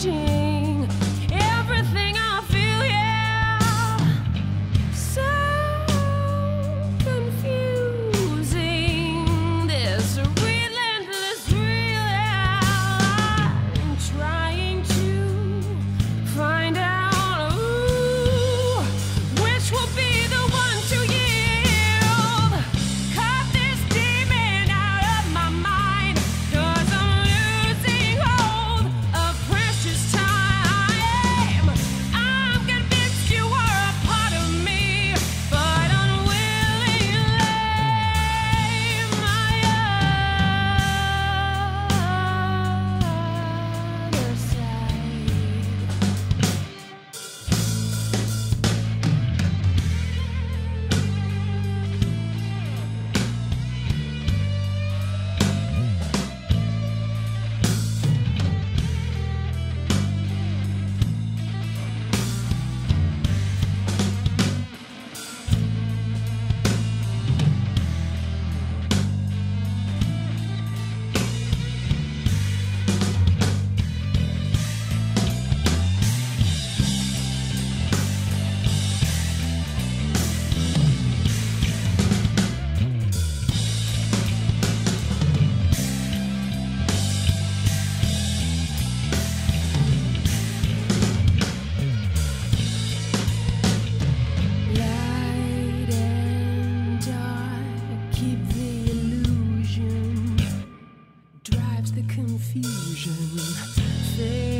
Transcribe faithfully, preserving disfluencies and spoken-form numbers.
changing everything I feel, yeah. So confusing, this relentless thrill, yeah. I'm trying to find out, ooh, which will be the one to yield. Cut this demon out of my mind, 'cause I'm losing hold of precious time. I'm convinced you are a part of me, but unwillingly my other side. Light and dark, keep the illusion, drives the confusion. Fade